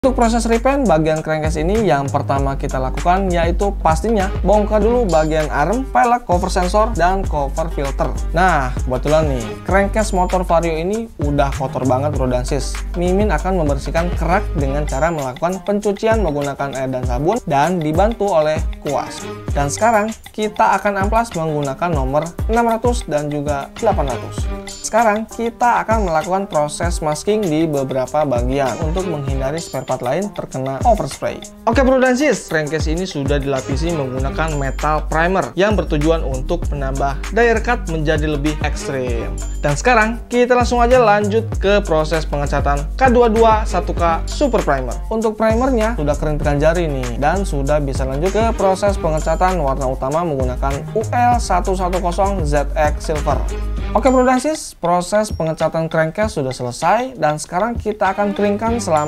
Untuk proses repaint bagian crankcase ini yang pertama kita lakukan yaitu pastinya bongkar dulu bagian arm, pelek, cover sensor, dan cover filter. Nah, kebetulan nih crankcase motor Vario ini udah kotor banget bro dan sis. Mimin akan membersihkan kerak dengan cara melakukan pencucian menggunakan air dan sabun dan dibantu oleh kuas. Dan sekarang kita akan amplas menggunakan nomor 600 dan juga 800. Sekarang kita akan melakukan proses masking di beberapa bagian untuk menghindari spare part lain terkena overspray. Oke bro dan sis, crankcase ini sudah dilapisi menggunakan metal primer yang bertujuan untuk menambah daya rekat menjadi lebih ekstrim. Dan sekarang kita langsung aja lanjut ke proses pengecatan K22 1K Super Primer. Untuk primernya sudah kering tekan jari nih dan sudah bisa lanjut ke proses pengecatan warna utama menggunakan UL110ZX Silver. Oke bro dan sis, proses pengecatan crankcase sudah selesai dan sekarang kita akan keringkan selama